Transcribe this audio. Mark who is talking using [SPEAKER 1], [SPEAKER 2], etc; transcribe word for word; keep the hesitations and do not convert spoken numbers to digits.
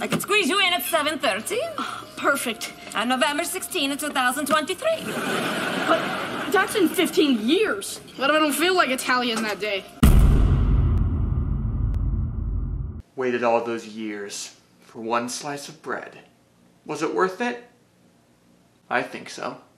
[SPEAKER 1] I could squeeze you in at seven thirty.
[SPEAKER 2] Perfect.
[SPEAKER 1] On November sixteenth, two thousand twenty-three.
[SPEAKER 2] But that's in fifteen years. What if I don't feel like Italian that day?
[SPEAKER 3] Waited all those years for one slice of bread. Was it worth it? I think so.